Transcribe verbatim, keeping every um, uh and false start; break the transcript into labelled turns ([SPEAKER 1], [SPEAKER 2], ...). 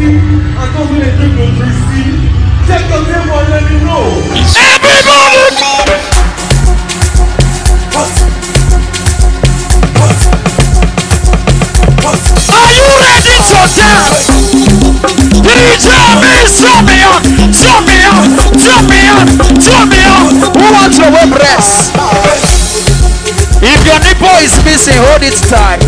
[SPEAKER 1] see. I don't really drink no Tracy. Check your table and let me know.
[SPEAKER 2] Everybody! Are you ready to dance? D J me, show me up, show me up, show me up, show me up. Who wants your web rest? If your nipple is missing, hold it tight.